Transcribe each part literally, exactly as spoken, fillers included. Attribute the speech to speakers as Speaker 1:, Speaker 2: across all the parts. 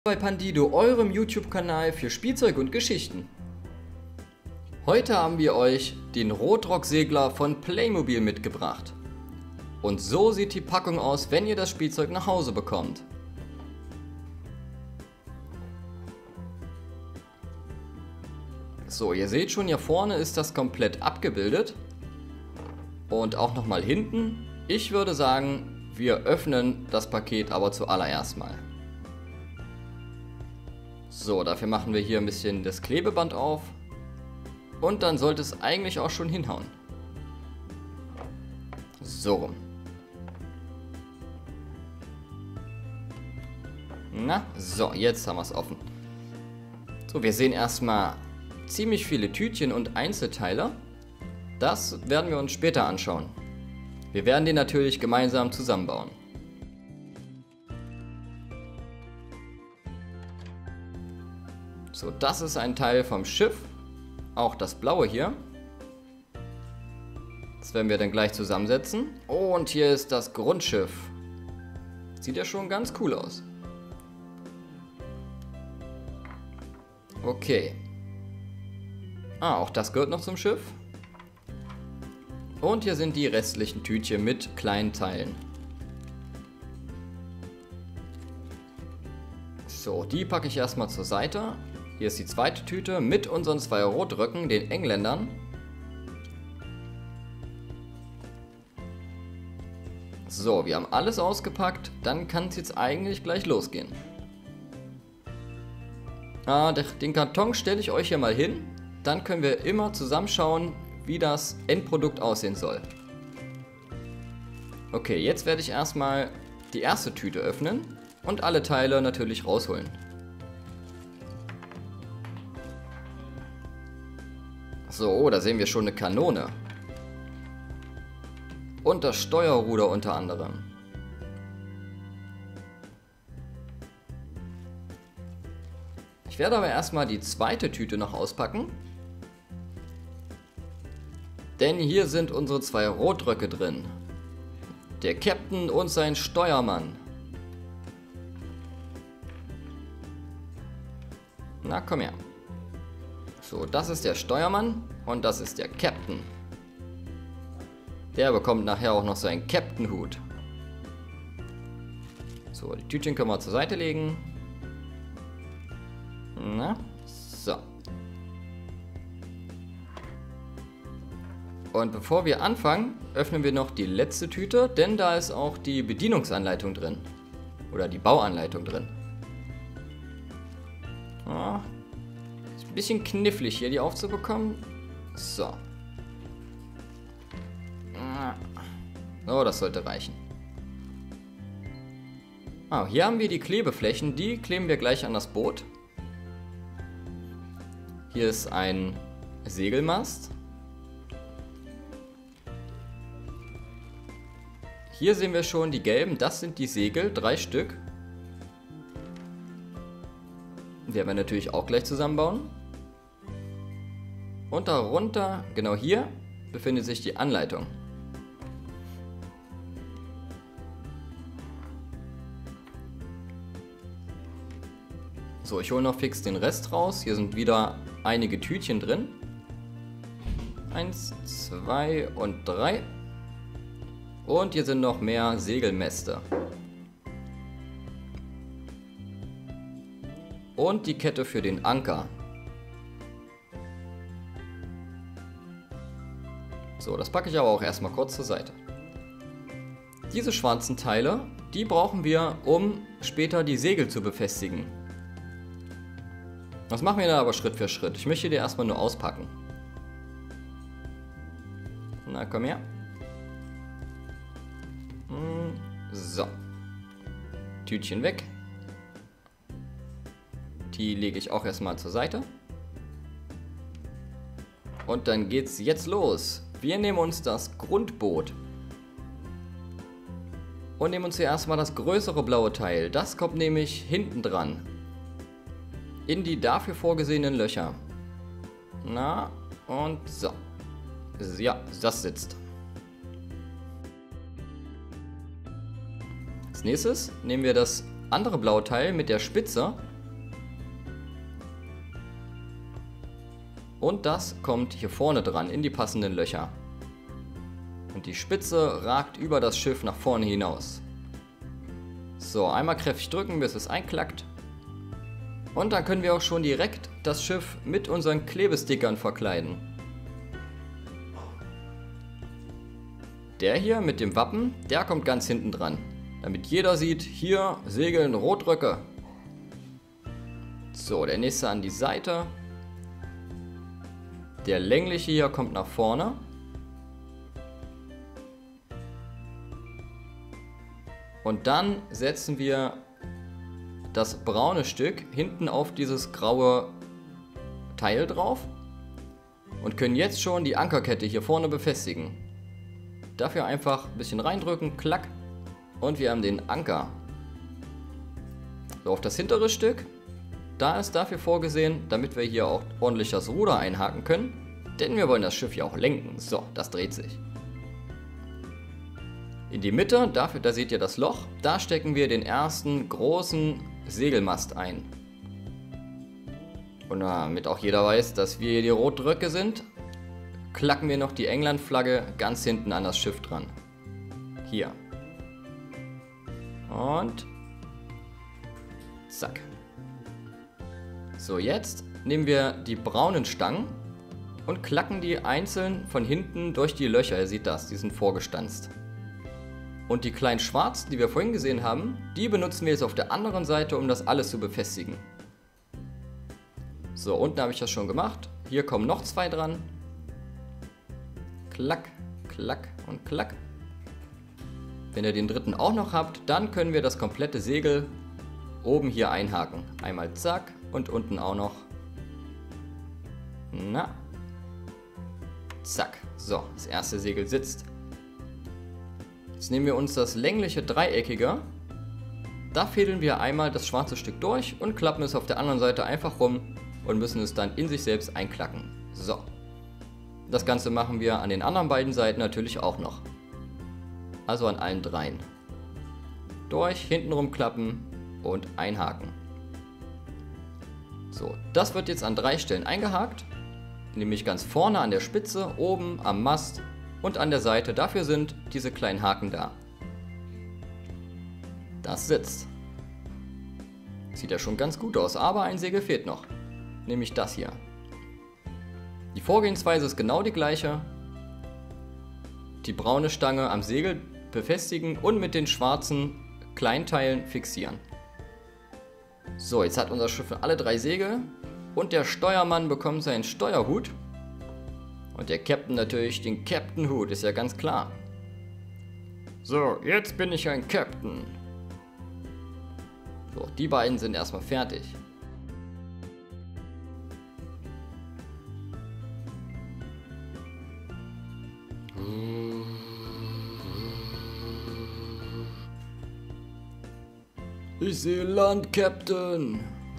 Speaker 1: Bei Pandido, eurem YouTube-Kanal für Spielzeug und Geschichten. Heute haben wir euch den Rotrock-Segler von Playmobil mitgebracht. Und so sieht die Packung aus, wenn ihr das Spielzeug nach Hause bekommt. So, ihr seht schon, hier vorne ist das komplett abgebildet. Und auch nochmal hinten. Ich würde sagen, wir öffnen das Paket aber zuallererst mal. So, dafür machen wir hier ein bisschen das Klebeband auf. Und dann sollte es eigentlich auch schon hinhauen. So rum. Na, so, jetzt haben wir es offen. So, wir sehen erstmal ziemlich viele Tütchen und Einzelteile. Das werden wir uns später anschauen. Wir werden die natürlich gemeinsam zusammenbauen. So, das ist ein Teil vom Schiff. Auch das blaue hier. Das werden wir dann gleich zusammensetzen. Und hier ist das Grundschiff. Sieht ja schon ganz cool aus. Okay. Ah, auch das gehört noch zum Schiff. Und hier sind die restlichen Tütchen mit kleinen Teilen. So, die packe ich erstmal zur Seite. Hier ist die zweite Tüte mit unseren zwei Rotröcken, den Engländern. So, wir haben alles ausgepackt. Dann kann es jetzt eigentlich gleich losgehen. Ah, den Karton stelle ich euch hier mal hin. Dann können wir immer zusammenschauen, wie das Endprodukt aussehen soll. Okay, jetzt werde ich erstmal die erste Tüte öffnen und alle Teile natürlich rausholen. So, oh, da sehen wir schon eine Kanone. Und das Steuerruder unter anderem. Ich werde aber erstmal die zweite Tüte noch auspacken. Denn hier sind unsere zwei Rotröcke drin. Der Captain und sein Steuermann. Na, komm her. So, das ist der Steuermann und das ist der Captain. Der bekommt nachher auch noch seinen Captain-Hut. So, die Tütchen können wir zur Seite legen. Na, so. Und bevor wir anfangen, öffnen wir noch die letzte Tüte, denn da ist auch die Bedienungsanleitung drin. Oder die Bauanleitung drin. Ja. Ein bisschen knifflig hier die aufzubekommen. So. Oh, das sollte reichen. Ah, hier haben wir die Klebeflächen. Die kleben wir gleich an das Boot. Hier ist ein Segelmast. Hier sehen wir schon die gelben. Das sind die Segel. Drei Stück. Die werden wir natürlich auch gleich zusammenbauen. Und darunter, genau hier, befindet sich die Anleitung. So, ich hole noch fix den Rest raus. Hier sind wieder einige Tütchen drin. Eins, zwei und drei. Und hier sind noch mehr Segelmäste. Und die Kette für den Anker. So, das packe ich aber auch erstmal kurz zur Seite. Diese schwarzen Teile, die brauchen wir, um später die Segel zu befestigen. Das machen wir dann aber Schritt für Schritt. Ich möchte die erstmal nur auspacken. Na, komm her. So. Tütchen weg. Die lege ich auch erstmal zur Seite. Und dann geht's jetzt los. Wir nehmen uns das Grundboot. Und nehmen uns hier erstmal das größere blaue Teil. Das kommt nämlich hinten dran. In die dafür vorgesehenen Löcher. Na, und so. Ja, das sitzt. Als nächstes nehmen wir das andere blaue Teil mit der Spitze Und das kommt hier vorne dran in die passenden Löcher. Und die Spitze ragt über das Schiff nach vorne hinaus. So, einmal kräftig drücken, bis es einklackt. Und dann können wir auch schon direkt das Schiff mit unseren Klebestickern verkleiden. Der hier mit dem Wappen, der kommt ganz hinten dran. Damit jeder sieht, hier segeln Rotröcke. So, der nächste an die Seite. Der längliche hier kommt nach vorne. Und dann setzen wir das braune Stück hinten auf dieses graue Teil drauf und können jetzt schon die Ankerkette hier vorne befestigen. Dafür einfach ein bisschen reindrücken, klack, und wir haben den Anker. So, auf das hintere Stück, da ist dafür vorgesehen, damit wir hier auch ordentlich das Ruder einhaken können, denn wir wollen das Schiff ja auch lenken. So, das dreht sich. In die Mitte, dafür, da seht ihr das Loch, da stecken wir den ersten großen Segelmast ein. Und damit auch jeder weiß, dass wir hier die Rotröcke sind, klacken wir noch die England-Flagge ganz hinten an das Schiff dran. Hier. Und zack. So, jetzt nehmen wir die braunen Stangen und klacken die einzeln von hinten durch die Löcher. Ihr seht das, die sind vorgestanzt. Und die kleinen schwarzen, die wir vorhin gesehen haben, die benutzen wir jetzt auf der anderen Seite, um das alles zu befestigen. So, unten habe ich das schon gemacht. Hier kommen noch zwei dran. Klack, klack und klack. Wenn ihr den dritten auch noch habt, dann können wir das komplette Segel oben hier einhaken. Einmal zack und unten auch noch. Na. Zack. So, das erste Segel sitzt. Jetzt nehmen wir uns das längliche Dreieckige. Da fädeln wir einmal das schwarze Stück durch und klappen es auf der anderen Seite einfach rum und müssen es dann in sich selbst einklacken. So. Das Ganze machen wir an den anderen beiden Seiten natürlich auch noch. Also an allen dreien. Durch, hintenrum klappen und einhaken. So, das wird jetzt an drei Stellen eingehakt. Nämlich ganz vorne an der Spitze, oben am Mast und an der Seite. Dafür sind diese kleinen Haken da. Das sitzt. Sieht ja schon ganz gut aus, aber ein Segel fehlt noch. Nämlich das hier. Die Vorgehensweise ist genau die gleiche. Die braune Stange am Segel befestigen und mit den schwarzen Kleinteilen fixieren. So, jetzt hat unser Schiff alle drei Segel und der Steuermann bekommt seinen Steuerhut. Und der Captain natürlich den Captain-Hut, ist ja ganz klar. So, jetzt bin ich ein Captain. So, die beiden sind erstmal fertig. Ich sehe Land, Captain.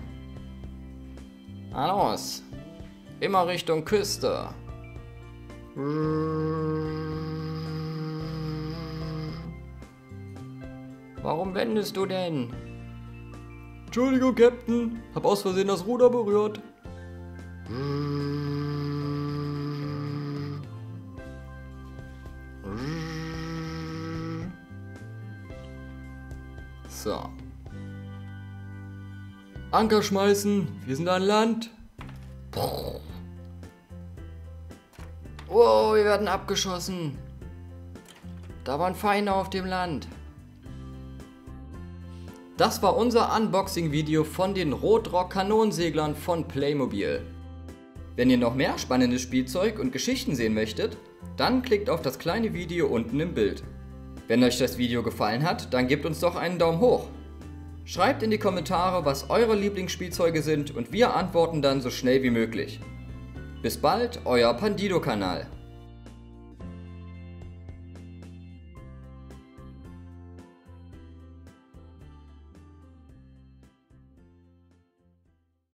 Speaker 1: Na los. Immer Richtung Küste. Warum wendest du denn? Entschuldigung, Captain. Hab aus Versehen das Ruder berührt. So. Anker schmeißen. Wir sind an Land. Wow, wir werden abgeschossen. Da waren Feinde auf dem Land. Das war unser Unboxing-Video von den Rotrock-Kanonenseglern von Playmobil. Wenn ihr noch mehr spannendes Spielzeug und Geschichten sehen möchtet, dann klickt auf das kleine Video unten im Bild. Wenn euch das Video gefallen hat, dann gebt uns doch einen Daumen hoch. Schreibt in die Kommentare, was eure Lieblingsspielzeuge sind und wir antworten dann so schnell wie möglich. Bis bald, euer Pandido-Kanal.